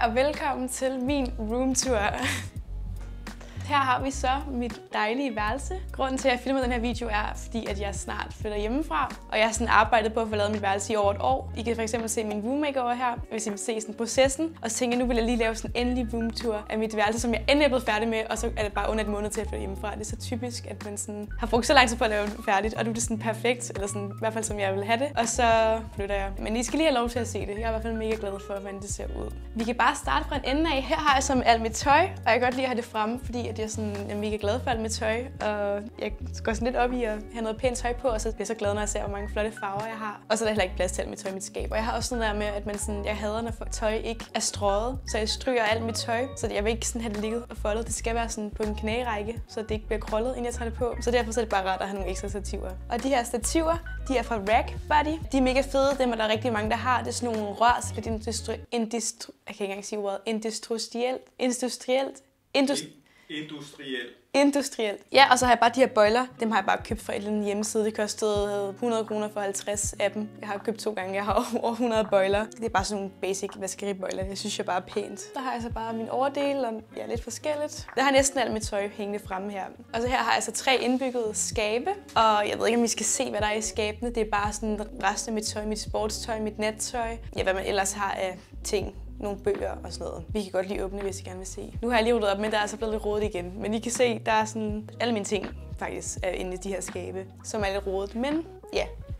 og velkommen til min roomtour. Her har vi så mit dejlige værelse. Grunden til, at jeg filmer den her video er, fordi at jeg snart flytter hjemmefra. Og jeg har sådan arbejdet på at få lavet mit værelse i over et år. I kan fx se min room makeover her, hvis I vil se sådan processen. Og så tænker jeg, nu vil jeg lige lave sådan en endelig roomtour af mit værelse, som jeg endelig er blevet færdig med. Og så er det bare under et måned til at flytte hjemmefra. Det er så typisk, at man sådan har brugt så lang tid på at lave det færdigt. Og nu er det sådan perfekt, eller sådan, i hvert fald som jeg vil have det. Og så flytter jeg. Men I skal lige have lov til at se det. Jeg er i hvert fald mega glad for, hvordan det ser ud. Vi kan bare starte fra en ende af. Her har jeg som alt mit tøj, og jeg kan godt lide at have det fremme, fordi at jeg er mega glad for alt mit tøj, og jeg går sådan lidt op i at have noget pænt tøj på, og så bliver jeg så glad, når jeg ser, hvor mange flotte farver jeg har. Og så er der heller ikke plads til alt mit tøj i mit skab. Og jeg har også sådan der med, at man sådan, jeg hader, når tøj ikke er strøget, så jeg stryger alt mit tøj, så jeg vil ikke sådan have det ligget og foldet. Det skal være sådan på en knærække, så det ikke bliver krøllet, inden jeg tager det på. Så derfor så er det bare rart at have nogle ekstra stativer. Og de her stativer, de er fra Rack Body. De er mega fede, dem er der rigtig mange, der har. Det er sådan nogle rør, så lidt industrielt. Ja, og så har jeg bare de her bøjler. Dem har jeg bare købt fra et eller andet hjemmeside. Det kostede 100 kroner for 50 af dem. Jeg har købt 2 gange. Jeg har over 100 bøjler. Det er bare sådan nogle basic vaskeribøjler. Det synes jeg bare er pænt. Så har jeg så bare min overdel, og ja, lidt forskelligt. Der har næsten alt mit tøj hængende fremme her. Og så her har jeg så 3 indbyggede skabe. Og jeg ved ikke, om I skal se, hvad der er i skabene. Det er bare sådan resten af mit tøj, mit sportstøj, mit nattøj. Ja, hvad man ellers har af ting. Nogle bøger og sådan noget. Vi kan godt lige åbne, hvis I gerne vil se. Nu har jeg lige ryddet op, men der er altså blevet lidt rodet igen. Men I kan se, der er sådan alle mine ting faktisk er inde i de her skabe, som er lidt rodet. Men ja,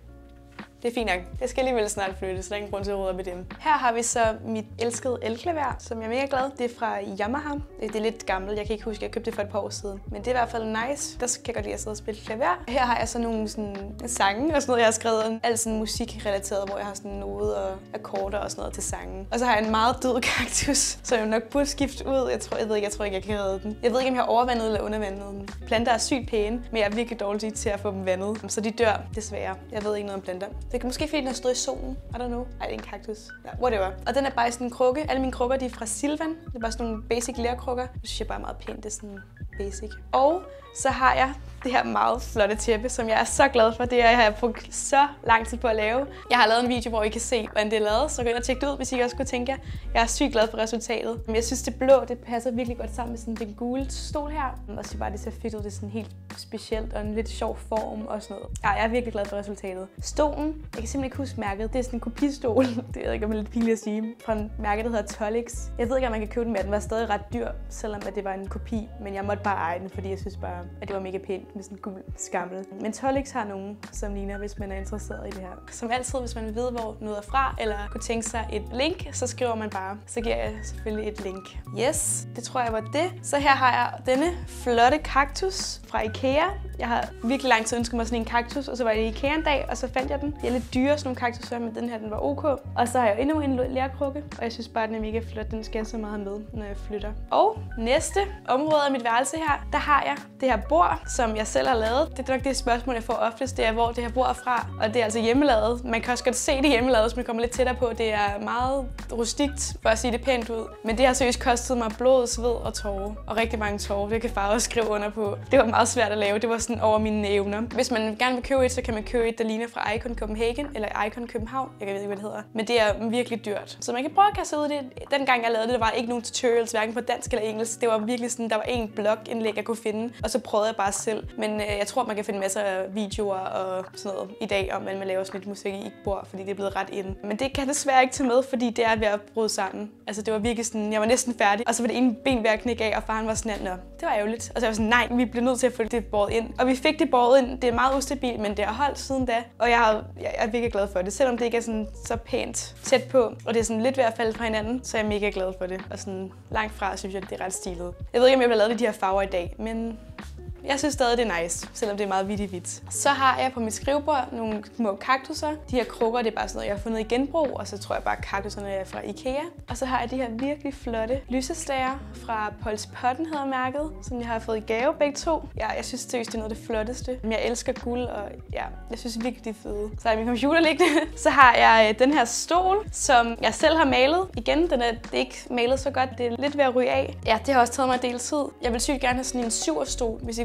det er fint nok. Jeg skal alligevel snart flytte, så der er ingen grund til at rydde op i dem. Her har vi så mit elskede elklaver, som jeg er mega glad. Det er fra Yamaha. Det er lidt gammelt. Jeg kan ikke huske, jeg købte det for et par år siden. Men det er i hvert fald nice. Der kan jeg godt lide at sidde og spille klaver. Her har jeg så nogle sådan sange og sådan noget, jeg har skrevet. Alt sådan musikrelateret, hvor jeg har sådan noder og akkorder og sådan noget til sangen. Og så har jeg en meget død kaktus, så jeg nok burde skifte ud. Jeg ved ikke, jeg kan redde den. Jeg ved ikke, om jeg har overvandet eller undervandet den. Planter er sygt pæne, men jeg er virkelig dårlig til at få dem vandet. Så de dør desværre. Jeg ved ikke noget om planter. Det kan måske fordi den har stået i solen. I don't know. Ej, det er en kaktus. Ja, whatever. Og den er bare sådan en krukke. Alle mine krukker, de er fra Silvan. Det er bare sådan nogle basic lerkrukker. Det synes jeg bare er meget pænt. Det er sådan basic. Og så har jeg det her meget flotte tæppe, som jeg er så glad for. Det har jeg brugt så lang tid på at lave. Jeg har lavet en video, hvor I kan se, hvordan det er lavet, så gå ind og tjek det ud, hvis I også kunne tænke jer. Jeg er sygt glad for resultatet. Men jeg synes, det blå, det passer virkelig godt sammen med sådan den gule stol her. Og så bare det ser fedt ud. Det er sådan helt specielt og en lidt sjov form og sådan noget. Ja, jeg er virkelig glad for resultatet. Stolen, jeg kan simpelthen ikke huske mærket. Det er sådan en kopistol. Det ved jeg ikke, om det er lidt pinligt at sige. Fra en mærke, der hedder Tolix. Jeg ved ikke, om man kan købe den med. Den var stadig ret dyr, selvom at det var en kopi. Men jeg måtte bare eje den, fordi jeg synes bare, at det var mega pænt med sådan en gul skammel. Men Tolix har nogen, som ligner, hvis man er interesseret i det her. Som altid, hvis man vil vide, hvor noget er fra, eller kunne tænke sig et link, så skriver man bare. Så giver jeg selvfølgelig et link. Yes, det tror jeg var det. Så her har jeg denne flotte kaktus fra IKEA. Jeg har virkelig lang tid ønsket mig sådan en kaktus, og så var jeg i IKEA en dag, og så fandt jeg den. De er lidt dyre, sådan nogle kaktusser, men den her, den var ok. Og så har jeg endnu en lerkrukke, og jeg synes bare, den er mega flot. Den skal jeg så meget med, når jeg flytter. Og næste område af mit værelse her, der har jeg det her bord, som jeg selv har lavet. Det er nok det spørgsmål, jeg får oftest, det er, hvor det her bord er fra. Og det er altså hjemmelavet. Man kan også godt se det hjemmelavet, hvis man kommer lidt tættere på. Det er meget rustikt, for at sige det pænt ud. Men det har seriøst kostet mig blod, sved og tårer. Og rigtig mange tårer. Det kan far også skrive under på. Det var meget svært at lave. Det var sådan over mine evner. Hvis man gerne vil købe et, så kan man købe et, der ligner fra Icon Copenhagen eller Icon København. Jeg ved ikke, hvad det hedder. Men det er virkelig dyrt. Så man kan prøve at kaste ud i det. Dengang jeg lavede det, der var ikke nogen tutorials, hverken på dansk eller engelsk. Det var virkelig sådan, der var en blogindlæg, jeg kunne finde. Og så prøvede jeg bare selv. Men jeg tror, man kan finde masser af videoer og sådan noget i dag, om hvordan man laver sådan lidt musik i et bord, fordi det er blevet ret ind. Men det kan jeg desværre ikke tage med, fordi det er ved at bryde sammen. Altså det var virkelig sådan, jeg var næsten færdig. Og så var det ene ben ved at knække af, og faren var sådan, nå, det var ærgerligt. Og så var jeg sådan, nej, vi bliver nødt til at få det båret ind. Og vi fik det båret ind. Det er meget ustabilt, men det har holdt siden da. Og jeg er virkelig glad for det, selvom det ikke er sådan så pænt tæt på. Og det er sådan lidt ved at falde fra hinanden, så er jeg mega glad for det. Og sådan langt fra synes jeg, det er ret stilet. Jeg ved ikke, om jeg vil lave de her farver i dag, men jeg synes stadig, det er nice, selvom det er meget hvidt. Så har jeg på mit skrivebord nogle små kaktusser. De her krukker, det er bare sådan noget, jeg har fundet i genbrug, og så tror jeg bare, at kaktusserne er fra IKEA. Og så har jeg de her virkelig flotte lysestager fra Pauls Potten, hedder mærket, som jeg har fået i gave begge to. Ja, jeg synes seriøst, det er noget af det flotteste. Jeg elsker guld, og ja, jeg synes virkelig, det er fede. Så har jeg min computer liggende. Så har jeg den her stol, som jeg selv har malet. Igen, det er ikke malet så godt, det er lidt ved at ryge af. Ja, det har også taget mig en del tid. Jeg vil sygt gerne have sådan en 7'er stol, hvis I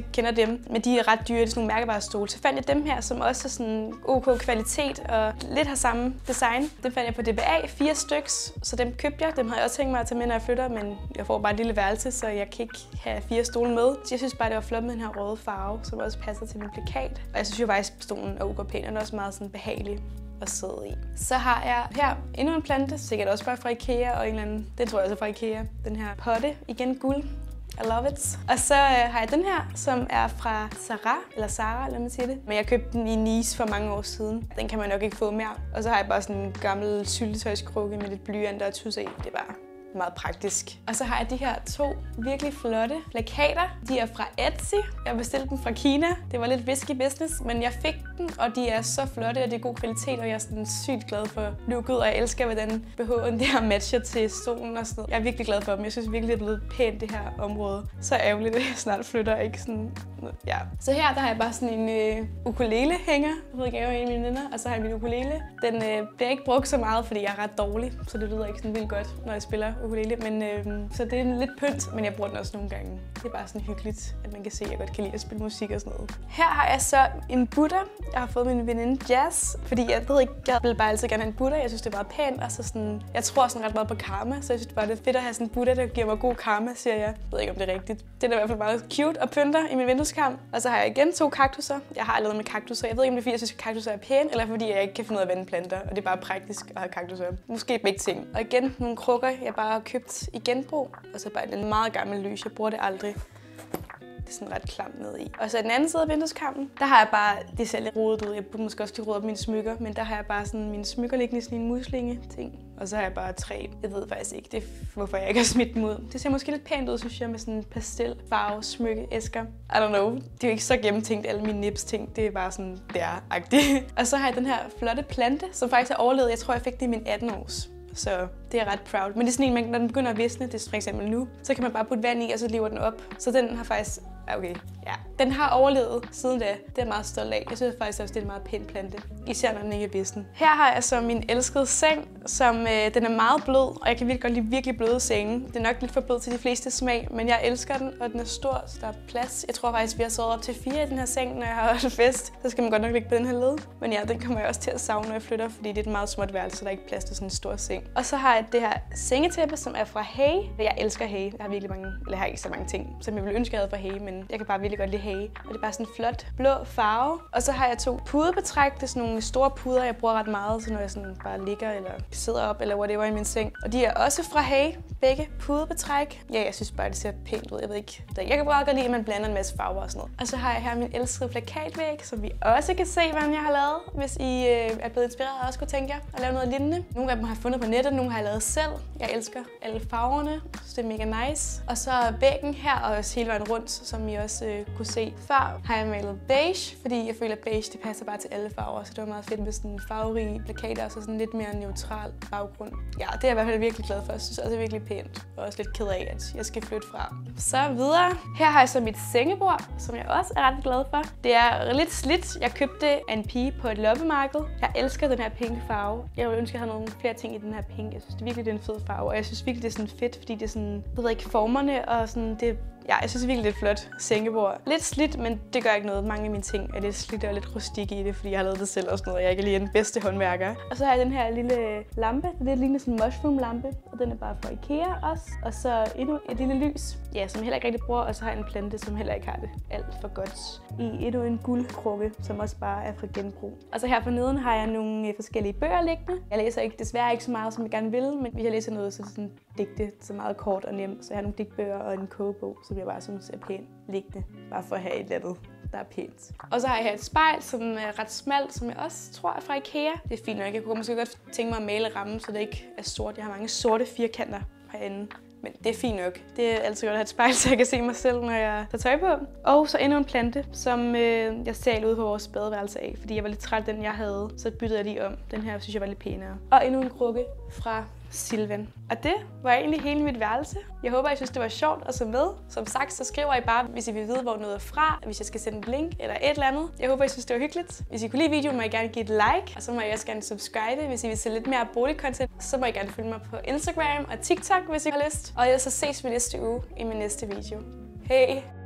kender dem, men de er ret dyre, det er sådan nogle mærkevarestole. Så fandt jeg dem her, som også er sådan OK kvalitet og lidt har samme design. Dem fandt jeg på DBA, 4 styks, så dem købte jeg. Dem havde jeg også tænkt mig at tage med, når jeg flytter, men jeg får bare et lille værelse, så jeg kan ikke have 4 stole med. Så jeg synes bare, det var flot med den her røde farve, som også passer til min plakat. Og jeg synes jo faktisk, at stolen er OK pæn, og den er også meget sådan behagelig at sidde i. Så har jeg her endnu en plante, sikkert også bare fra IKEA, og en eller anden, den tror jeg også er fra IKEA. Den her potte, igen guld. I love it. Og så har jeg den her, som er fra Zara, lad mig sige det. Men jeg købte den i Nice for mange år siden. Den kan man nok ikke få mere. Og så har jeg bare sådan en gammel syltetøjskrukke med lidt blyant og tusse i. Det er bare meget praktisk. Og så har jeg de her 2 virkelig flotte plakater. De er fra Etsy. Jeg bestilte dem fra Kina. Det var lidt risky business, men jeg fik dem, og de er så flotte, og det er god kvalitet, og jeg er sådan sygt glad for looket, og jeg elsker, hvordan BH'en der matcher til stolen og sådan noget. Jeg er virkelig glad for dem. Jeg synes virkelig, det er blevet pænt, det her område. Så ærgerligt, at jeg snart flytter, ikke sådan. Ja. Så her der har jeg bare sådan en ukulele-hænger. Jeg ved gav en af mine venner, og så har jeg min ukulele. Den bliver ikke brugt så meget, fordi jeg er ret dårlig, så det lyder ikke sådan vildt godt, når jeg spiller ukulele. Men, så det er lidt pynt, men jeg bruger den også nogle gange. Det er bare sådan hyggeligt, at man kan se, at jeg godt kan lide at spille musik og sådan noget. Her har jeg så en Buddha. Jeg har fået min veninde Jazz, fordi jeg ved ikke, jeg ville bare altid gerne have en Buddha. Jeg synes, det var pænt, og så sådan, jeg tror sådan ret meget på karma, så jeg synes bare, det er fedt at have sådan en Buddha, der giver mig god karma, siger jeg. Jeg ved ikke, om det er rigtigt. Den er i hvert fald meget cute og pynter i min vindueskarm. Og så har jeg igen 2 kaktusser. Jeg har allerede med kaktusser. Jeg ved ikke, om det er fordi, jeg synes, at kaktusser er pæne, eller fordi jeg ikke kan finde ud af at vande planter, og det er bare praktisk at have kaktusser. Måske begge ting. Og igen nogle krukker, jeg bare har købt i genbrug, og så bare en meget gammel lys. Jeg bruger det aldrig. Det er sådan ret klamt ned i. Og så den anden side af vindueskarmen, der har jeg bare, det ser lidt rodet ud. Jeg burde måske også lige rode op mine smykker, men der har jeg bare sådan mine smykker liggende i sådan en muslinge-ting. Og så har jeg bare 3. Jeg ved faktisk ikke, hvorfor jeg ikke har smidt dem ud. Det ser måske lidt pænt ud, synes jeg, med sådan pastelfarve smykkeæsker. I don't know. Det er jo ikke så gennemtænkt, alle mine nips-ting. Det er bare sådan der-agtigt. Og så har jeg den her flotte plante, som faktisk har overlevet. Jeg tror, jeg fik den i min 18-års. Så det er ret proud. Men det er sådan en, når den begynder at visne, det er for eksempel nu, så kan man bare putte vand i, og så lever den op. Så den har faktisk, okay, ja. Den har overlevet siden da. Det er jeg meget stolt af. Jeg synes faktisk også, det er en meget pæn plante. Især når den ikke er visnen. Her har jeg så min elskede seng, som den er meget blød, og jeg kan virkelig godt lide virkelig bløde senge. Det er nok lidt for blød til de fleste smag, men jeg elsker den, og den er stor, så der er plads. Jeg tror faktisk, vi har sovet op til 4 i den her seng, når jeg har holdt fest. Så skal man godt nok ligge på den her led. Men ja, den kommer jeg også til at savne, når jeg flytter, fordi det er et meget småt værelse, så der er ikke plads til sådan en stor seng. Og så har jeg det her sengetæppe, som er fra Hay. Jeg elsker Hay. Jeg har virkelig mange, eller jeg har ikke så mange ting, som jeg ville ønske, jeg havde fra Hay, men jeg kan bare virkelig godt lide Hay. Og det er bare sådan en flot blå farve. Og så har jeg 2 pudebetræk. Det er sådan nogle store puder, jeg bruger ret meget, så når jeg sådan bare ligger eller sidder op eller whatever i min seng. Og de er også fra Hay. Begge pudebetræk. Ja, jeg synes bare, det ser pænt ud. Jeg ved ikke. Jeg kan bare godt lide, at man blander en masse farver og sådan noget. Og så har jeg her min elskede plakatvæg, som vi også kan se, hvad jeg har lavet. Hvis I er blevet inspireret og også kunne tænke jer at lave noget lignende. Nogle af dem har jeg fundet på nettet, nogle har jeg lavet selv. Jeg elsker alle farverne, så det er mega nice. Og så væggen her og også hele vejen rundt, som I også kunne se før, har jeg malet beige, fordi jeg føler, at beige det passer bare til alle farver, så det var meget fedt med sådan farverige plakater og så sådan lidt mere neutral baggrund. Ja, det er jeg i hvert fald virkelig glad for. Jeg synes også, det er virkelig pænt, og også lidt ked af, at jeg skal flytte fra. Så videre. Her har jeg så mit sengebord, som jeg også er ret glad for. Det er lidt slidt. Jeg købte af en pige på et loppemarked. Jeg elsker den her pink farve. Jeg ville ønske, at jeg havde nogle flere ting i den her pink. Jeg synes det er virkelig, det er en fed farve, og jeg synes virkelig, det er sådan fedt, fordi det er sådan, jeg ved ikke, formerne og sådan, det ja, jeg synes virkelig, det er et flot sengebord. Lidt slidt, men det gør ikke noget. Mange af mine ting er lidt slidt og lidt rustikke i det, fordi jeg har lavet det selv og sådan noget, og jeg ikke lige er den bedste håndværker. Og så har jeg den her lille lampe. Det ligner sådan en mushroom-lampe, og den er bare fra IKEA også. Og så endnu et lille lys, ja, som jeg heller ikke rigtig bruger, og så har jeg en plante, som heller ikke har det alt for godt. I endnu en guldkrukke, som også bare er fra genbrug. Og så her for neden har jeg nogle forskellige bøger liggende. Jeg læser desværre ikke så meget, som jeg gerne vil, men hvis jeg læser noget, så sådan digte, så meget kort og nemt. Så jeg har nogle digtbøger og en kogebog, som jeg bare synes er pænt liggende, bare for at have et eller andet, der er pænt. Og så har jeg her et spejl, som er ret smalt, som jeg også tror er fra IKEA. Det er fint nok. Jeg kunne måske godt tænke mig at male rammen, så det ikke er sort. Jeg har mange sorte firkanter herinde. Men det er fint nok. Det er altid godt at have et spejl, så jeg kan se mig selv, når jeg tager tøj på. Og så endnu en plante, som jeg stjal ude på vores badeværelse af, fordi jeg var lidt træt af den, jeg havde. Så byttede jeg lige om. Den her synes jeg var lidt pænere. Og endnu en krukke fra Silvan. Og det var egentlig hele mit værelse. Jeg håber, I synes, det var sjovt at se med. Som sagt, så skriver I bare, hvis I vil vide, hvor noget er fra, hvis jeg skal sende et link eller et eller andet. Jeg håber, I synes, det var hyggeligt. Hvis I kunne lide videoen, må I gerne give et like, og så må I også gerne subscribe. Hvis I vil se lidt mere boligcontent, så må I gerne følge mig på Instagram og TikTok, hvis I har lyst. Og ellers så ses vi næste uge i min næste video. Hej!